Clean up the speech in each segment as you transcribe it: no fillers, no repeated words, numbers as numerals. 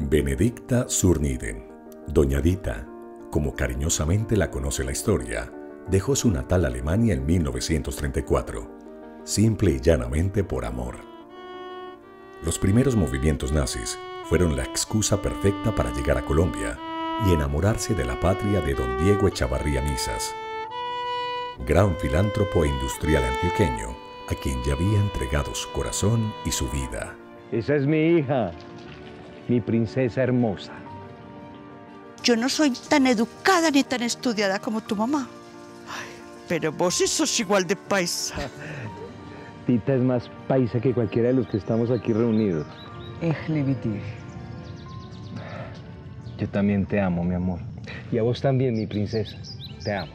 Benedicta Zurnieden, Doña Dita, como cariñosamente la conoce la historia, dejó su natal Alemania en 1934, simple y llanamente por amor. Los primeros movimientos nazis fueron la excusa perfecta para llegar a Colombia y enamorarse de la patria de don Diego Echavarría Misas, gran filántropo e industrial antioqueño, a quien ya había entregado su corazón y su vida. Esa es mi hija, mi princesa hermosa. Yo no soy tan educada ni tan estudiada como tu mamá. Ay, pero vos sí sos igual de paisa. Tita es más paisa que cualquiera de los que estamos aquí reunidos. Yo también te amo, mi amor. Y a vos también, mi princesa. Te amo.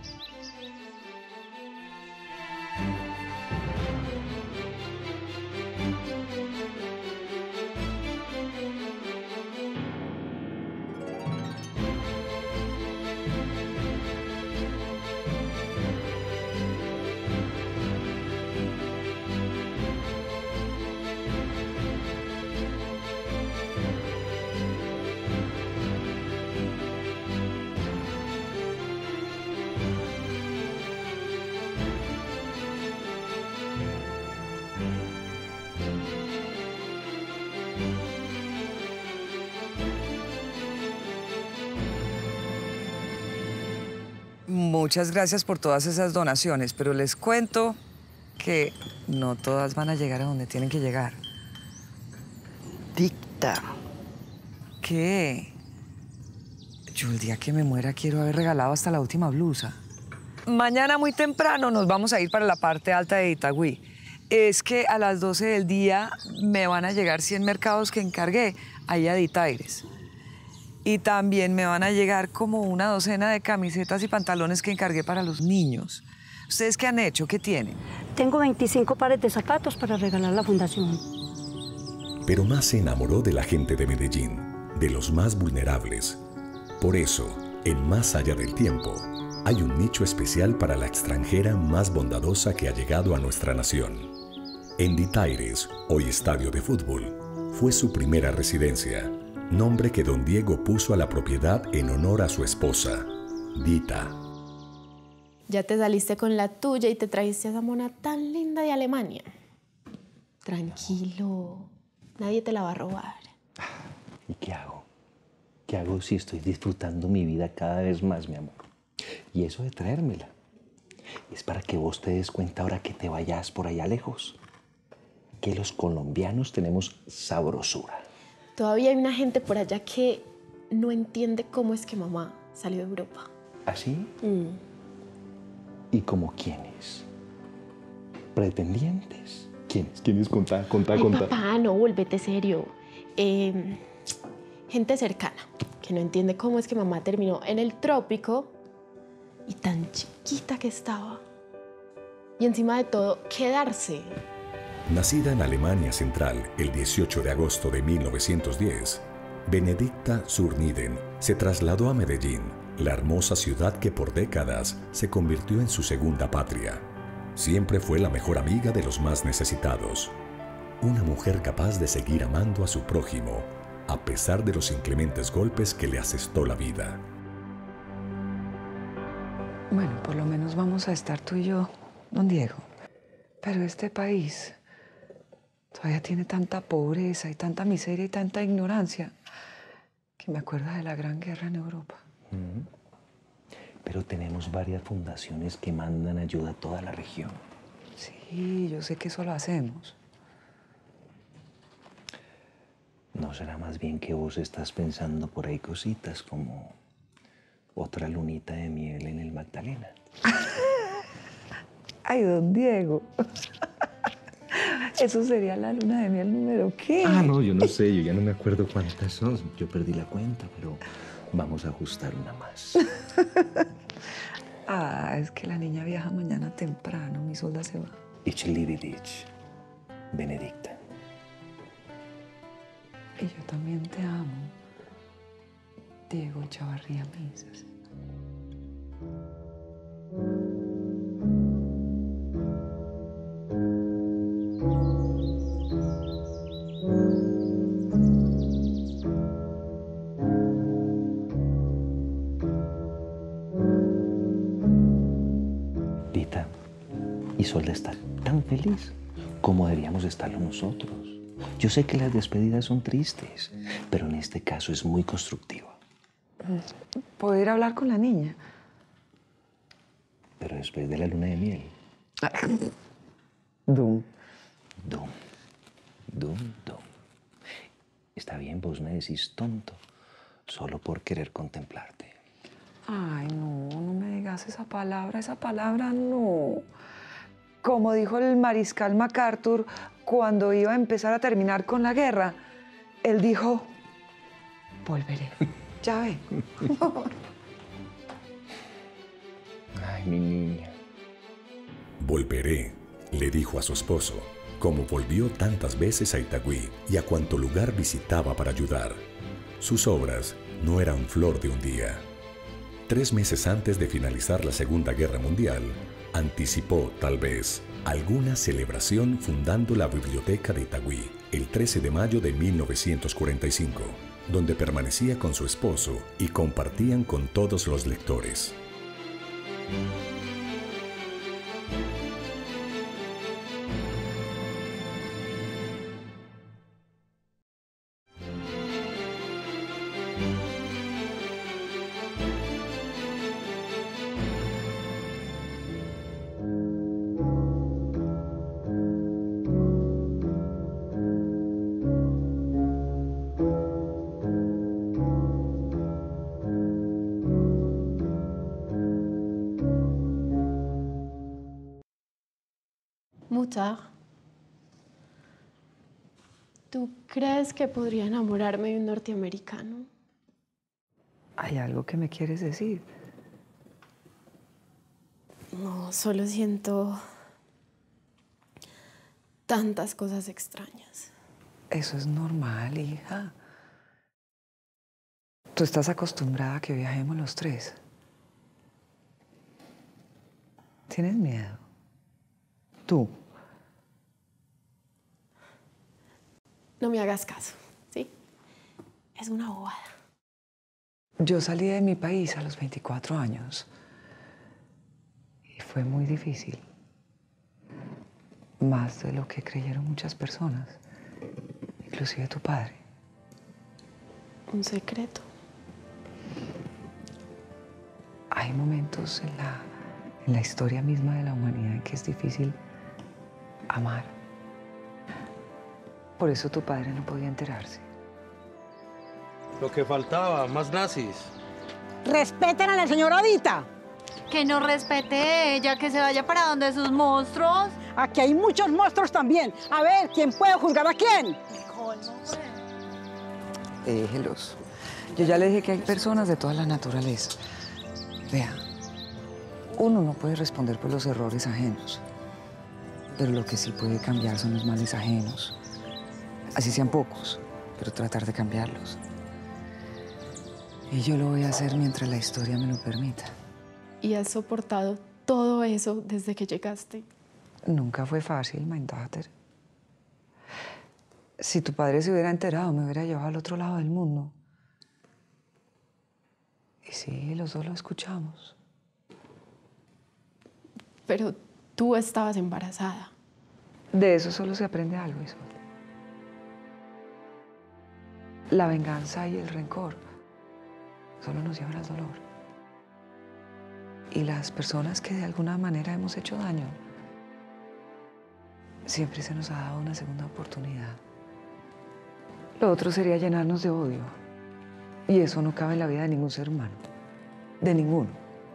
Muchas gracias por todas esas donaciones, pero les cuento que no todas van a llegar a donde tienen que llegar. Dicta. ¿Qué? Yo el día que me muera quiero haber regalado hasta la última blusa. Mañana muy temprano nos vamos a ir para la parte alta de Itagüí. Es que a las 12 del día me van a llegar 100 mercados que encargué ahí a Ditaires. Y también me van a llegar como una docena de camisetas y pantalones que encargué para los niños. ¿Ustedes qué han hecho? ¿Qué tienen? Tengo 25 pares de zapatos para regalar a la fundación. Pero más se enamoró de la gente de Medellín, de los más vulnerables. Por eso, en Más Allá del Tiempo, hay un nicho especial para la extranjera más bondadosa que ha llegado a nuestra nación. En Ditaires, hoy estadio de fútbol, fue su primera residencia, nombre que don Diego puso a la propiedad en honor a su esposa, Dita. Ya te saliste con la tuya y te trajiste a esa mona tan linda de Alemania. Tranquilo, nadie te la va a robar. ¿Y qué hago? ¿Qué hago si estoy disfrutando mi vida cada vez más, mi amor? Y eso de traérmela es para que vos te des cuenta ahora que te vayas por allá lejos, que los colombianos tenemos sabrosura. Todavía hay una gente por allá que no entiende cómo es que mamá salió de Europa. ¿Así? ¿Y como quiénes? ¿Pretendientes? ¿Quiénes? ¿Quiénes? Contá. Papá, no, vuélvete serio. Gente cercana, que no entiende cómo es que mamá terminó en el trópico y tan chiquita que estaba. Y encima de todo, quedarse. Nacida en Alemania Central el 18 de agosto de 1910, Benedicta Zurnieden se trasladó a Medellín, la hermosa ciudad que por décadas se convirtió en su segunda patria. Siempre fue la mejor amiga de los más necesitados. Una mujer capaz de seguir amando a su prójimo, a pesar de los inclementes golpes que le asestó la vida. Bueno, por lo menos vamos a estar tú y yo, don Diego. Pero este país todavía tiene tanta pobreza y tanta miseria y tanta ignorancia que me acuerda de la Gran Guerra en Europa. Pero tenemos varias fundaciones que mandan ayuda a toda la región. Sí, yo sé que eso lo hacemos. ¿No será más bien que vos estás pensando por ahí cositas como otra lunita de miel en el Magdalena? Ay, don Diego. Eso sería la luna de miel número ¿qué? Ah, no, yo no sé, yo ya no me acuerdo cuántas son. Yo perdí la cuenta, pero vamos a ajustar una más. Es que la niña viaja mañana temprano, mi solda se va. Ich liebe dich, Benedicta. Y yo también te amo, Diego Echavarría Misas. Isolda está tan feliz como deberíamos estarlo nosotros. Yo sé que las despedidas son tristes, pero en este caso es muy constructiva. ¿Puedo ir a hablar con la niña? Pero después de la luna de miel. Dum. Dum, dum, dum. Está bien, vos me decís tonto, solo por querer contemplarte. Ay, no, no me digas esa palabra no. Como dijo el mariscal MacArthur cuando iba a empezar a terminar con la guerra, él dijo, volveré. Ya ve. Ay, mi niña. Volveré, le dijo a su esposo, como volvió tantas veces a Itagüí y a cuanto lugar visitaba para ayudar. Sus obras no eran flor de un día. 3 meses antes de finalizar la Segunda Guerra Mundial, anticipó, tal vez, alguna celebración fundando la Biblioteca de Itagüí el 13 de mayo de 1945, donde permanecía con su esposo y compartían con todos los lectores. Mutar, ¿tú crees que podría enamorarme de un norteamericano? ¿Hay algo que me quieres decir? No, solo siento tantas cosas extrañas. Eso es normal, hija. Tú estás acostumbrada a que viajemos los tres. ¿Tienes miedo? Tú. No me hagas caso, ¿sí? Es una bobada. Yo salí de mi país a los 24 años. Y fue muy difícil. Más de lo que creyeron muchas personas. Inclusive tu padre. Un secreto. Hay momentos en la historia misma de la humanidad en que es difícil amar. Por eso tu padre no podía enterarse. Lo que faltaba, más nazis. Respeten a la señora Odita. Que no respete ella, que se vaya para donde sus monstruos. Aquí hay muchos monstruos también. A ver, ¿quién puede juzgar a quién? Déjelos. Yo ya le dije que hay personas de toda la naturaleza. Vea, uno no puede responder por los errores ajenos. Pero lo que sí puede cambiar son los males ajenos. Así sean pocos, pero tratar de cambiarlos. Y yo lo voy a hacer mientras la historia me lo permita. Y has soportado todo eso desde que llegaste. Nunca fue fácil, mein Dater. Si tu padre se hubiera enterado, me hubiera llevado al otro lado del mundo. Y sí, los dos lo escuchamos. Pero tú estabas embarazada. De eso solo se aprende algo, Isolda. La venganza y el rencor solo nos llevan al dolor. Y las personas que de alguna manera hemos hecho daño, siempre se nos ha dado una segunda oportunidad. Lo otro sería llenarnos de odio. Y eso no cabe en la vida de ningún ser humano. De ninguno.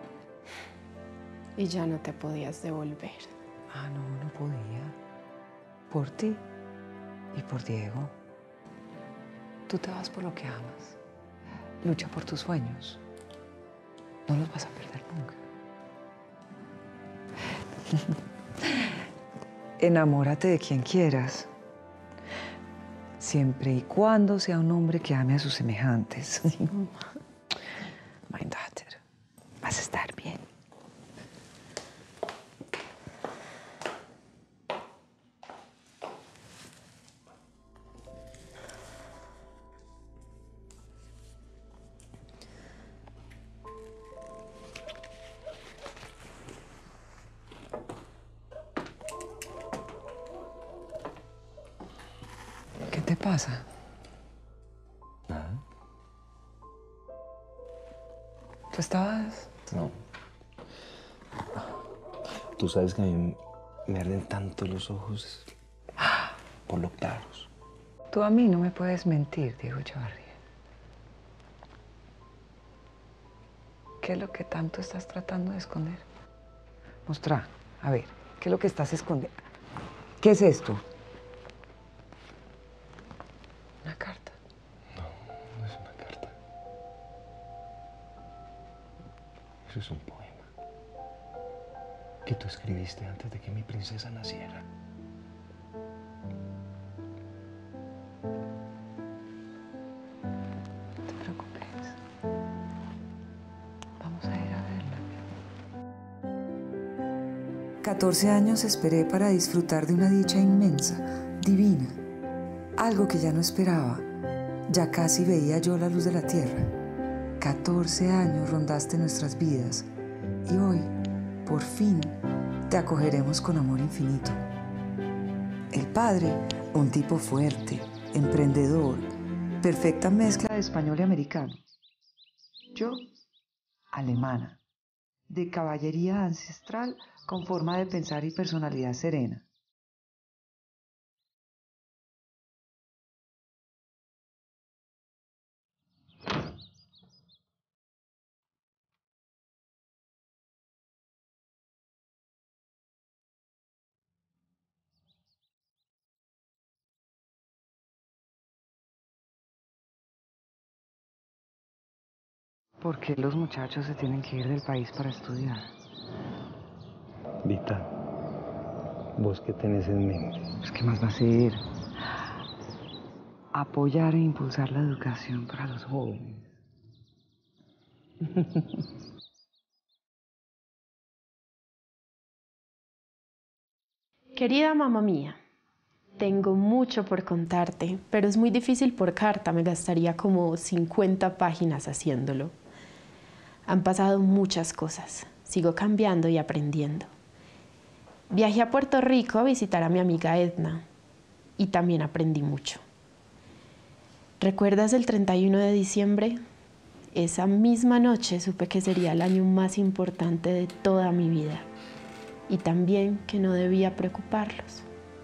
Y ya no te podías devolver. Ah, no, no podía. Por ti y por Diego. Tú te vas por lo que amas. Lucha por tus sueños. No los vas a perder nunca. Enamórate de quien quieras. Siempre y cuando sea un hombre que ame a sus semejantes. Mein Dater, vas a estar bien. te pasa? Nada. ¿Tú estabas...? No. Tú sabes que a mí me arden tanto los ojos por lo claros. Tú a mí no me puedes mentir, Diego Echevarría. ¿Qué es lo que tanto estás tratando de esconder? Mostrá, a ver, ¿qué es lo que estás escondiendo? ¿Qué es esto? Una carta. No, no es una carta. Eso es un poema que tú escribiste antes de que mi princesa naciera. No te preocupes. Vamos a ir a verla. 14 años esperé para disfrutar de una dicha inmensa, divina. Algo que ya no esperaba. Ya casi veía yo la luz de la tierra. 14 años rondaste nuestras vidas. Y hoy, por fin, te acogeremos con amor infinito. El padre, un tipo fuerte, emprendedor, perfecta mezcla de español y americano. Yo, alemana, de caballería ancestral con forma de pensar y personalidad serena. ¿Por qué los muchachos se tienen que ir del país para estudiar? Vita, ¿vos qué tenés en mente? Pues, ¿qué más va a ser? Apoyar e impulsar la educación para los jóvenes. Querida mamá mía, tengo mucho por contarte, pero es muy difícil por carta, me gastaría como 50 páginas haciéndolo. Han pasado muchas cosas, sigo cambiando y aprendiendo. Viajé a Puerto Rico a visitar a mi amiga Edna y también aprendí mucho. ¿Recuerdas el 31 de diciembre? Esa misma noche supe que sería el año más importante de toda mi vida y también que no debía preocuparlos.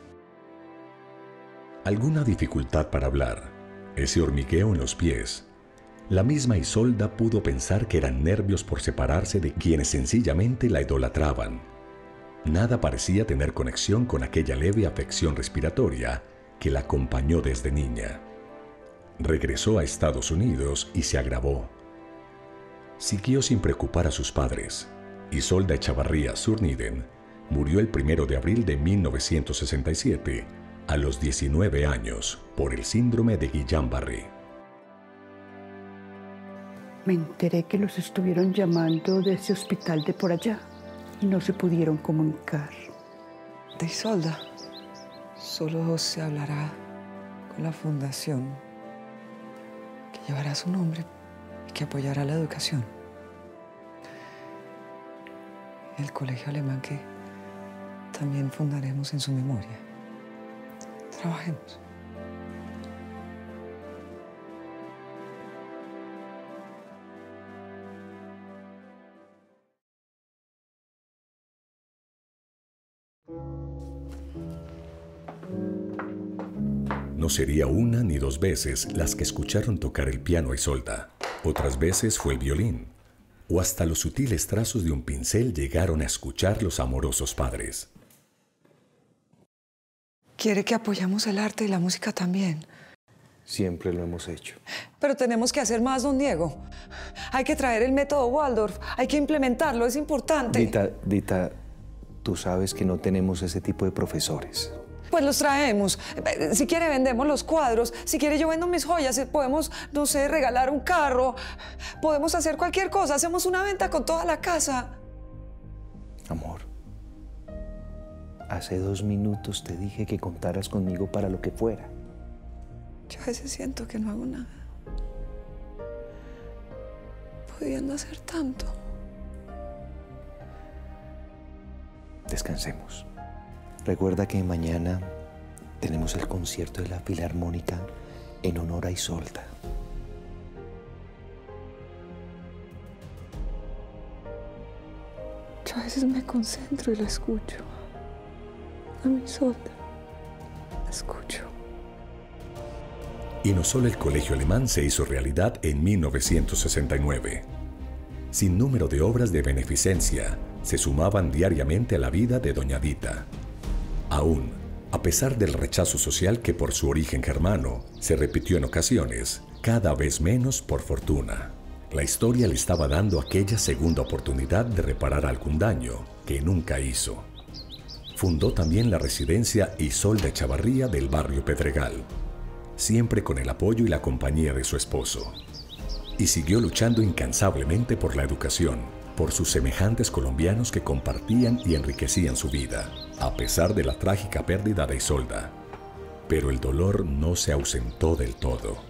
¿Alguna dificultad para hablar? Ese hormigueo en los pies. La misma Isolda pudo pensar que eran nervios por separarse de quienes sencillamente la idolatraban. Nada parecía tener conexión con aquella leve afección respiratoria que la acompañó desde niña. Regresó a Estados Unidos y se agravó. Siguió sin preocupar a sus padres. Isolda Echevarría Zurniden murió el 1 de abril de 1967 a los 19 años por el síndrome de Guillain-Barré. Me enteré que los estuvieron llamando de ese hospital de por allá y no se pudieron comunicar. De Isolda, solo se hablará con la fundación que llevará su nombre y que apoyará la educación. El colegio alemán que también fundaremos en su memoria. Trabajemos. No sería una ni dos veces las que escucharon tocar el piano a Isolda. Otras veces fue el violín. O hasta los sutiles trazos de un pincel llegaron a escuchar los amorosos padres. Quiere que apoyemos el arte y la música también. Siempre lo hemos hecho. Pero tenemos que hacer más, don Diego. Hay que traer el método Waldorf. Hay que implementarlo, es importante. Dita, tú sabes que no tenemos ese tipo de profesores. Pues los traemos. Si quiere, vendemos los cuadros. Si quiere, yo vendo mis joyas. Podemos, no sé, regalar un carro. Podemos hacer cualquier cosa. Hacemos una venta con toda la casa. Amor, hace 2 minutos te dije que contaras conmigo para lo que fuera. Yo a veces siento que no hago nada. Pudiendo hacer tanto. Descansemos. Recuerda que mañana tenemos el concierto de la Filarmónica en honor a Isolda. Yo a veces me concentro y la escucho. A mi Isolda. La escucho. Y no solo el colegio alemán se hizo realidad en 1969. Sin número de obras de beneficencia se sumaban diariamente a la vida de doña Dita. Aún, a pesar del rechazo social que por su origen germano se repitió en ocasiones, cada vez menos por fortuna. La historia le estaba dando aquella segunda oportunidad de reparar algún daño que nunca hizo. Fundó también la residencia Isolda Echavarría del barrio Pedregal, siempre con el apoyo y la compañía de su esposo. Y siguió luchando incansablemente por la educación, por sus semejantes colombianos que compartían y enriquecían su vida, a pesar de la trágica pérdida de Isolda. Pero el dolor no se ausentó del todo.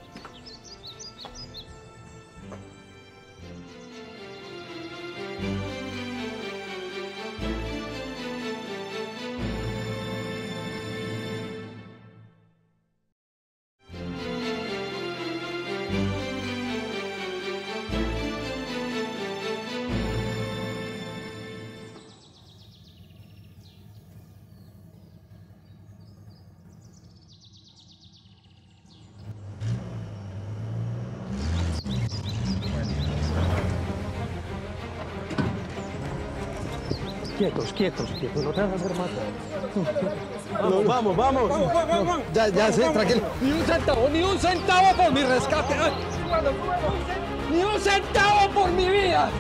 Quietos, quietos, quietos, no te vas a hacer matar. Vamos, vamos, vamos. Ya sé, tranquilo. Ni un centavo por mi rescate. Ni un centavo por mi vida.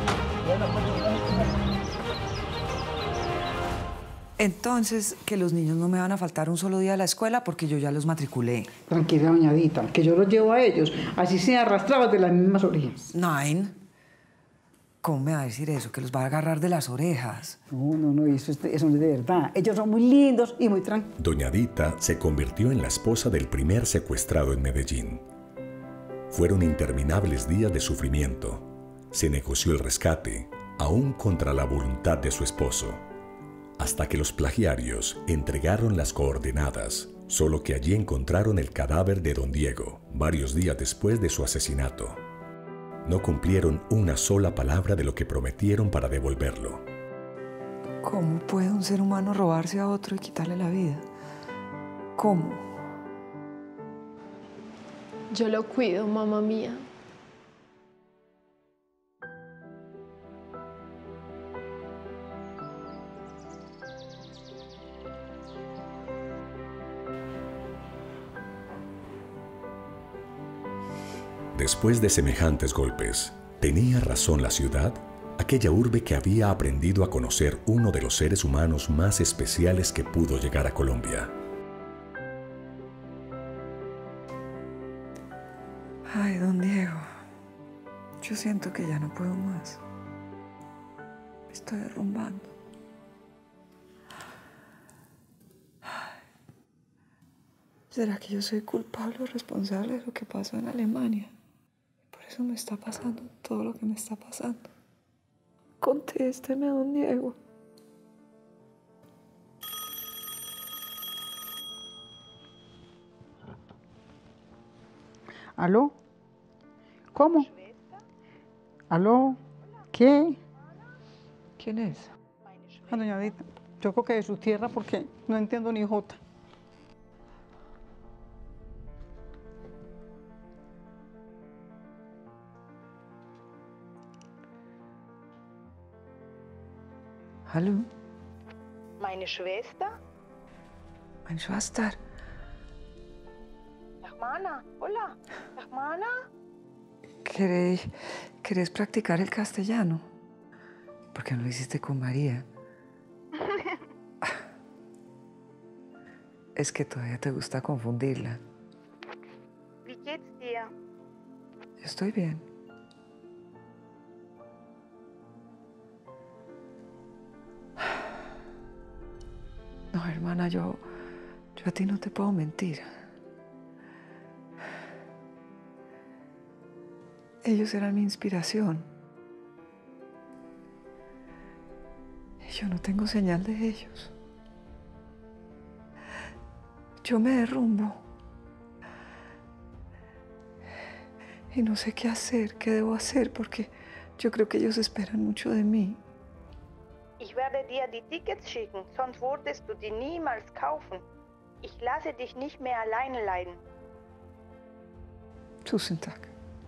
Entonces, que los niños no me van a faltar un solo día a la escuela porque yo ya los matriculé. Tranquila, doña Dita, que yo los llevo a ellos, así sean arrastrados de las mismas orejas. Nein. ¿Cómo me va a decir eso? Que los va a agarrar de las orejas. No, eso no es de verdad. Ellos son muy lindos y muy tranquilos. Doña Dita se convirtió en la esposa del primer secuestrado en Medellín. Fueron interminables días de sufrimiento. Se negoció el rescate, aún contra la voluntad de su esposo, hasta que los plagiarios entregaron las coordenadas, solo que allí encontraron el cadáver de don Diego, varios días después de su asesinato. No cumplieron una sola palabra de lo que prometieron para devolverlo. ¿Cómo puede un ser humano robarse a otro y quitarle la vida? ¿Cómo? Yo lo cuido, mamá mía. Después de semejantes golpes, ¿tenía razón la ciudad? Aquella urbe que había aprendido a conocer uno de los seres humanos más especiales que pudo llegar a Colombia. Ay, don Diego, yo siento que ya no puedo más. Me estoy derrumbando. ¿Será que yo soy culpable o responsable de lo que pasó en Alemania? Por eso me está pasando todo lo que me está pasando. Contésteme, don Diego. ¿Aló? ¿Cómo? ¿Aló? ¿Qué? ¿Quién es? Doña Dita, yo creo que de su tierra porque no entiendo ni jota. Hallo? Meine Schwester? Meine Schwester. Hermana, hola. Hermana. ¿Querés practicar el castellano? ¿Por qué no lo hiciste con María? Es que todavía te gusta confundirla. Wie geht's dir? Yo estoy bien. No, hermana, yo a ti no te puedo mentir. Ellos eran mi inspiración. Y yo no tengo señal de ellos. yo me derrumbo. Y no sé qué hacer, qué debo hacer, porque yo creo que ellos esperan mucho de mí. Ich werde dir die Tickets schicken, sonst würdest du die niemals kaufen. Ich lasse dich nicht mehr alleine leiden. Tusen tack.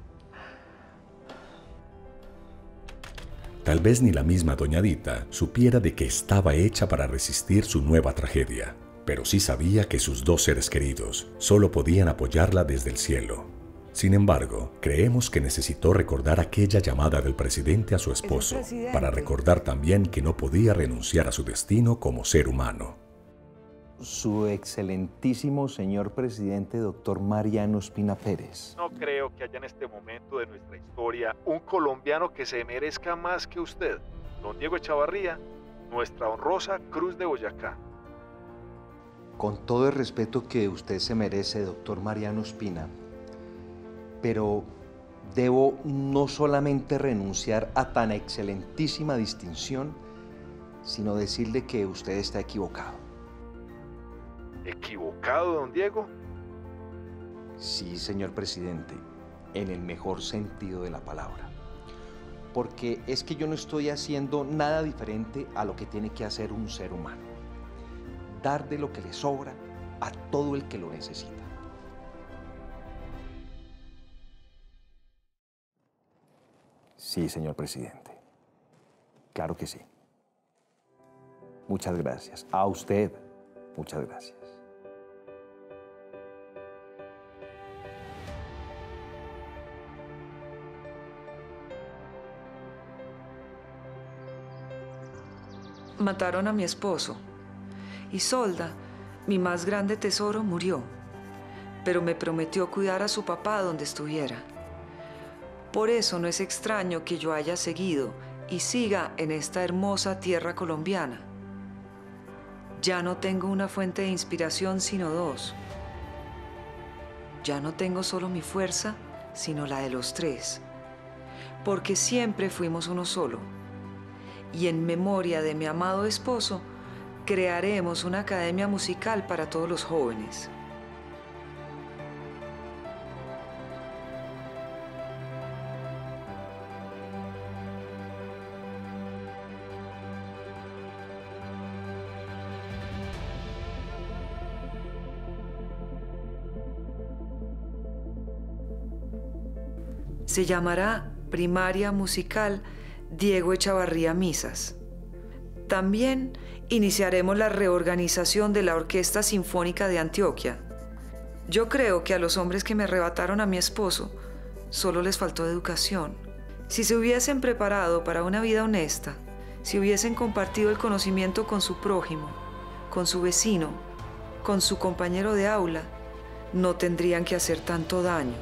Tal vez ni la misma doña Dita supiera de que estaba hecha para resistir su nueva tragedia, pero sí sabía que sus dos seres queridos solo podían apoyarla desde el cielo. Sin embargo, creemos que necesitó recordar aquella llamada del presidente a su esposo para recordar también que no podía renunciar a su destino como ser humano. Su excelentísimo señor presidente, doctor Mariano Ospina Pérez. No creo que haya en este momento de nuestra historia un colombiano que se merezca más que usted, don Diego Echavarría, nuestra honrosa Cruz de Boyacá. Con todo el respeto que usted se merece, doctor Mariano Ospina, pero debo no solamente renunciar a tan excelentísima distinción, sino decirle que usted está equivocado. ¿Equivocado, don Diego? Sí, señor presidente, en el mejor sentido de la palabra. Porque es que yo no estoy haciendo nada diferente a lo que tiene que hacer un ser humano. Dar de lo que le sobra a todo el que lo necesita. Sí, señor presidente. Claro que sí. Muchas gracias. A usted, muchas gracias. Mataron a mi esposo. Isolda, mi más grande tesoro, murió. Pero me prometió cuidar a su papá donde estuviera. Por eso no es extraño que yo haya seguido y siga en esta hermosa tierra colombiana. Ya no tengo una fuente de inspiración, sino dos. Ya no tengo solo mi fuerza, sino la de los tres. Porque siempre fuimos uno solo. Y en memoria de mi amado esposo, crearemos una academia musical para todos los jóvenes. Se llamará Primaria Musical Diego Echavarría Misas. También iniciaremos la reorganización de la Orquesta Sinfónica de Antioquia. Yo creo que a los hombres que me arrebataron a mi esposo solo les faltó educación. Si se hubiesen preparado para una vida honesta, si hubiesen compartido el conocimiento con su prójimo, con su vecino, con su compañero de aula, no tendrían que hacer tanto daño.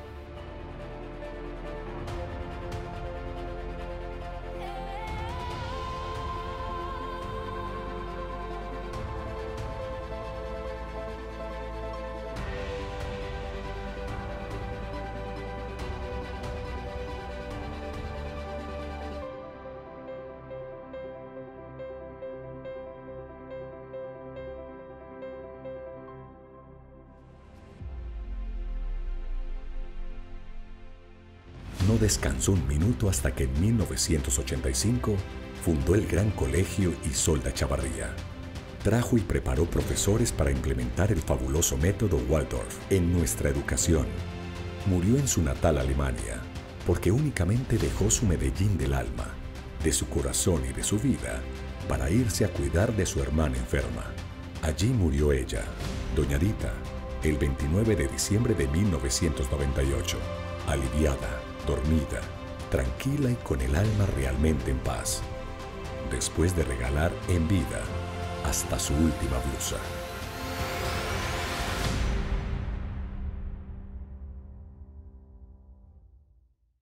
No descansó un minuto hasta que en 1985 fundó el Gran Colegio Isolda Echavarría. Trajo y preparó profesores para implementar el fabuloso método Waldorf en nuestra educación. Murió en su natal Alemania, porque únicamente dejó su Medellín del alma, de su corazón y de su vida, para irse a cuidar de su hermana enferma. Allí murió ella, doña Dita, el 29 de diciembre de 1998, aliviada, dormida, tranquila y con el alma realmente en paz, después de regalar en vida hasta su última blusa.